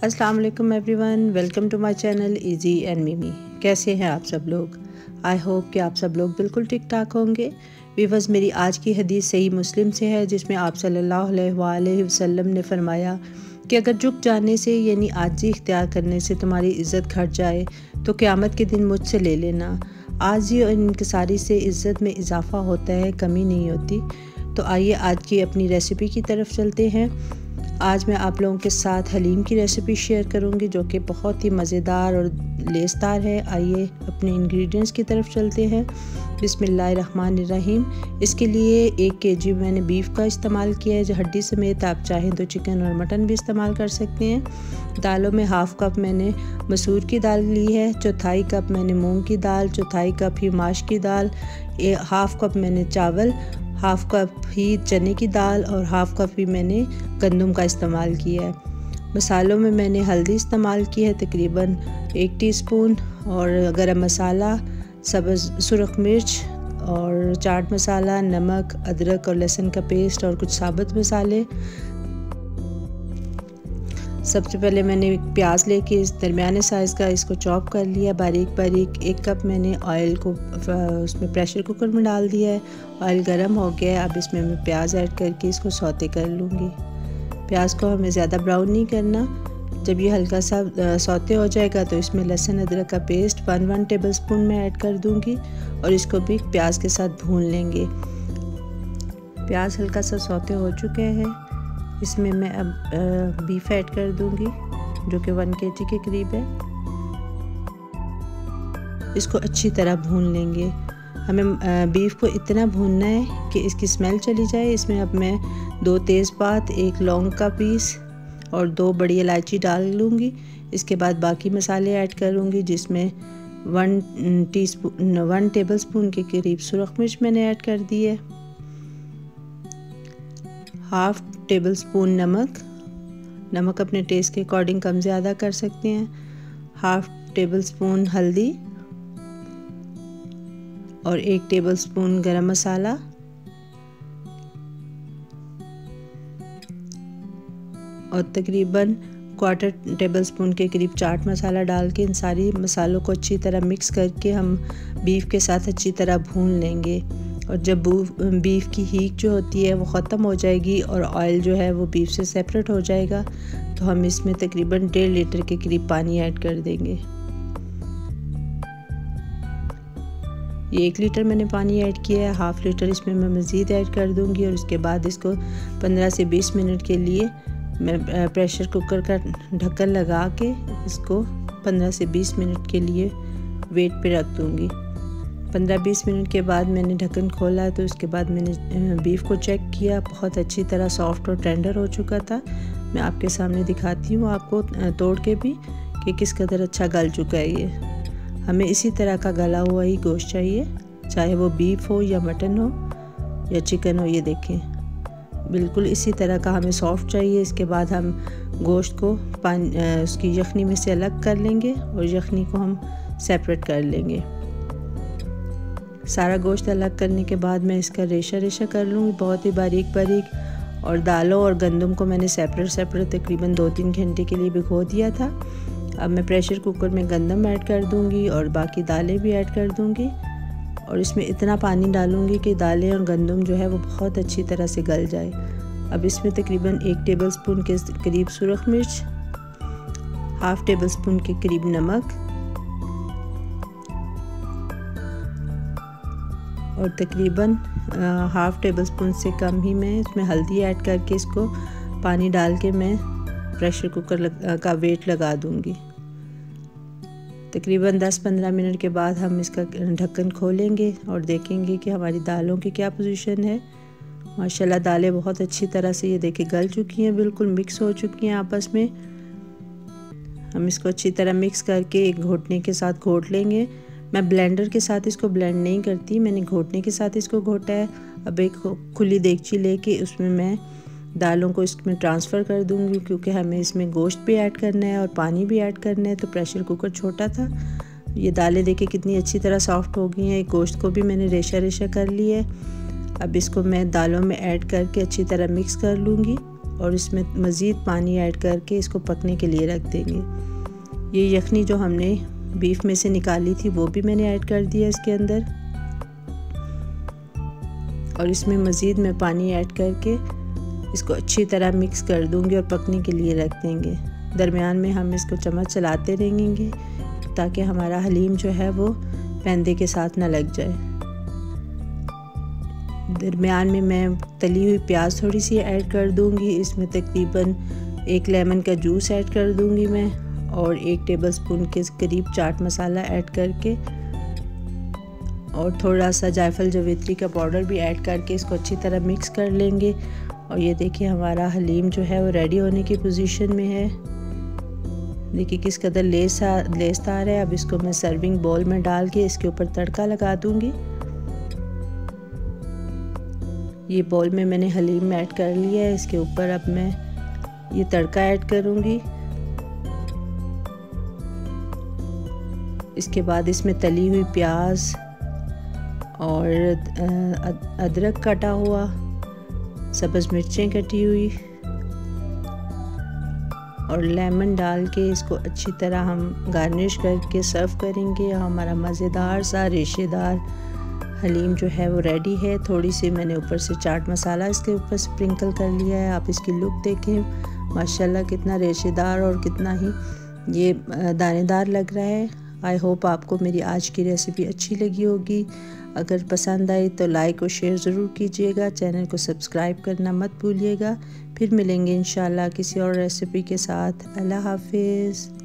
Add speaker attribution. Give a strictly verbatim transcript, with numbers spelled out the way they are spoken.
Speaker 1: अस्सलाम वालेकुम everyone, welcome to my channel Izzy and Mimi. कैसे हैं आप सब लोग? आई होप कि आप सब लोग बिल्कुल ठीक ठाक होंगे। वीवर्स, मेरी आज की हदीस सही मुस्लिम से है, जिसमें आप सल्लल्लाहु अलैहि वसल्लम ने फरमाया कि अगर झुक जाने से यानी आजी इख्तियार करने से तुम्हारी इज़्ज़त घट जाए तो क़यामत के दिन मुझसे ले लेना। आजी और इनकिसारी से इज़्ज़त में इजाफ़ा होता है, कमी नहीं होती। तो आइए आज की अपनी रेसिपी की तरफ चलते हैं। आज मैं आप लोगों के साथ हलीम की रेसिपी शेयर करूंगी, जो कि बहुत ही मज़ेदार और लेसदार है। आइए अपने इंग्रेडिएंट्स की तरफ चलते हैं। बिस्मिल्लाहिर्रहमानिर्रहीम। इसके लिए एक केजी मैंने बीफ का इस्तेमाल किया है, जो हड्डी समेत। आप चाहें तो चिकन और मटन भी इस्तेमाल कर सकते हैं। दालों में हाफ़ कप मैंने मसूर की दाल ली है, चौथाई कप मैंने मूंग की दाल, चौथाई कप ही माश की दाल, हाफ़ कप मैंने चावल, हाफ़ कप ही चने की दाल और हाफ़ कप ही मैंने गंदम का इस्तेमाल किया है। मसालों में मैंने हल्दी इस्तेमाल की है तकरीबन एक टीस्पून, और गरम मसाला, सब्ज़ सुरख मिर्च और चाट मसाला, नमक, अदरक और लहसुन का पेस्ट और कुछ साबुत मसाले। सबसे पहले मैंने एक प्याज लेके इस दरमियाने साइज़ का इसको चॉप कर लिया बारीक बारीक। एक कप मैंने ऑयल को उसमें प्रेशर कुकर में डाल दिया है। ऑयल गर्म हो गया है, अब इसमें मैं प्याज ऐड करके इसको सौते कर लूँगी। प्याज को हमें ज़्यादा ब्राउन नहीं करना। जब ये हल्का सा सौते हो जाएगा तो इसमें लहसुन अदरक का paste one one tablespoon में ऐड कर दूँगी और इसको भी प्याज के साथ भून लेंगे। प्याज हल्का सा सौते हो चुके हैं, इसमें मैं अब बीफ ऐड कर दूंगी, जो कि वन केजी के करीब है। इसको अच्छी तरह भून लेंगे। हमें बीफ को इतना भूनना है कि इसकी स्मेल चली जाए। इसमें अब मैं दो तेज़पात, एक लौंग का पीस और दो बड़ी इलायची डाल लूँगी। इसके बाद बाकी मसाले ऐड करूँगी, जिसमें one teaspoon one tablespoon के करीब सुरख मिर्च मैंने ऐड कर दी है, हाफ़ टेबल स्पून नमक, नमक अपने टेस्ट के अकॉर्डिंग कम ज़्यादा कर सकते हैं, हाफ़ टेबल स्पून हल्दी और एक टेबल स्पून गरम मसाला और तकरीबन क्वार्टर टेबल स्पून के करीब चाट मसाला डाल के इन सारी मसालों को अच्छी तरह मिक्स करके हम बीफ के साथ अच्छी तरह भून लेंगे। और जब बीफ की हीट जो होती है वो ख़त्म हो जाएगी और ऑयल जो है वो बीफ से सेपरेट हो जाएगा, तो हम इसमें तकरीबन डेढ़ लीटर के करीब पानी ऐड कर देंगे। ये एक लीटर मैंने पानी ऐड किया है, हाफ़ लीटर इसमें मैं मज़ीद ऐड कर दूंगी और उसके बाद इसको पंद्रह से बीस मिनट के लिए मैं प्रेशर कुकर का ढक्कन लगा के इसको पंद्रह से बीस मिनट के लिए वेट पे रख दूंगी। पंद्रह बीस मिनट के बाद मैंने ढक्कन खोला तो उसके बाद मैंने बीफ को चेक किया, बहुत अच्छी तरह सॉफ्ट और टेंडर हो चुका था। मैं आपके सामने दिखाती हूँ आपको तोड़ के भी कि किस कदर अच्छा गल चुका है ये। हमें इसी तरह का गला हुआ ही गोश्त चाहिए, चाहे वो बीफ हो या मटन हो या चिकन हो। ये देखें, बिल्कुल इसी तरह का हमें सॉफ्ट चाहिए। इसके बाद हम गोश्त को पानी उसकी यखनी में से अलग कर लेंगे और यखनी को हम सेपरेट कर लेंगे। सारा गोश्त अलग करने के बाद मैं इसका रेशा रेशा कर लूँगी, बहुत ही बारीक बारीक। और दालों और गंदम को मैंने सेपरेट सेपरेट तकरीबन दो तीन घंटे के लिए भिगो दिया था। अब मैं प्रेशर कुकर में गंदम ऐड कर दूँगी और बाकी दालें भी ऐड कर दूँगी और इसमें इतना पानी डालूँगी कि दालें और गंदम जो है वो बहुत अच्छी तरह से गल जाए। अब इसमें तकरीबन एक टेबल स्पून के करीब सुरख मिर्च, हाफ़ टेबल स्पून के करीब नमक और तकरीबन हाफ़ टेबल स्पून से कम ही मैं इसमें हल्दी ऐड करके इसको पानी डाल के मैं प्रेशर कुकर लग, का वेट लगा दूंगी। तकरीबन दस पंद्रह मिनट के बाद हम इसका ढक्कन खोलेंगे और देखेंगे कि हमारी दालों की क्या पोजीशन है। माशाल्लाह दालें बहुत अच्छी तरह से ये देखें गल चुकी हैं, बिल्कुल मिक्स हो चुकी हैं आपस में। हम इसको अच्छी तरह मिक्स करके एक घोटने के साथ घोट लेंगे। मैं ब्लेंडर के साथ इसको ब्लेंड नहीं करती, मैंने घोटने के साथ इसको घोटा है। अब एक खुली देगची लेके उसमें मैं दालों को इसमें ट्रांसफ़र कर दूंगी, क्योंकि हमें इसमें गोश्त भी ऐड करना है और पानी भी ऐड करना है। तो प्रेशर कुकर छोटा था। ये दालें देखिए कितनी अच्छी तरह सॉफ्ट हो गई हैं। गोश्त को भी मैंने रेशा रेशा कर लिया है। अब इसको मैं दालों में ऐड करके अच्छी तरह मिक्स कर लूँगी और इसमें मज़ीद पानी ऐड करके इसको पकने के लिए रख देंगे। ये यखनी जो हमने बीफ में से निकाली थी वो भी मैंने ऐड कर दिया इसके अंदर, और इसमें मज़ीद मैं पानी ऐड करके इसको अच्छी तरह मिक्स कर दूंगी और पकने के लिए रख देंगे। दरमियान में हम इसको चम्मच चलाते रहेंगे ताकि हमारा हलीम जो है वो पैंदे के साथ ना लग जाए। दरमियान में मैं तली हुई प्याज थोड़ी सी ऐड कर दूंगी। इसमें तकरीबन एक लेमन का जूस ऐड कर दूंगी मैं, और एक टेबलस्पून के करीब चाट मसाला ऐड करके और थोड़ा सा जायफल जावित्री का पाउडर भी ऐड करके इसको अच्छी तरह मिक्स कर लेंगे। और ये देखिए हमारा हलीम जो है वो रेडी होने की पोजीशन में है। देखिए किस कदर लेस लेसदार है। अब इसको मैं सर्विंग बाउल में डाल के इसके ऊपर तड़का लगा दूंगी। ये बाउल में मैंने हलीम ऐड कर लिया है। इसके ऊपर अब मैं ये तड़का ऐड करूंगी। इसके बाद इसमें तली हुई प्याज और अदरक कटा हुआ, सब्ज़ मिर्चें कटी हुई और लेमन डाल के इसको अच्छी तरह हम गार्निश करके सर्व करेंगे। हमारा मज़ेदार सा रेशेदार हलीम जो है वो रेडी है। थोड़ी सी मैंने ऊपर से चाट मसाला इसके ऊपर स्प्रिंकल कर लिया है। आप इसकी लुक देखें, माशाल्लाह कितना रेशेदार और कितना ही ये दानेदार लग रहा है। आई होप आपको मेरी आज की रेसिपी अच्छी लगी होगी। अगर पसंद आई तो लाइक और शेयर ज़रूर कीजिएगा। चैनल को सब्सक्राइब करना मत भूलिएगा। फिर मिलेंगे इंशाल्लाह किसी और रेसिपी के साथ। अल्लाह हाफिज़।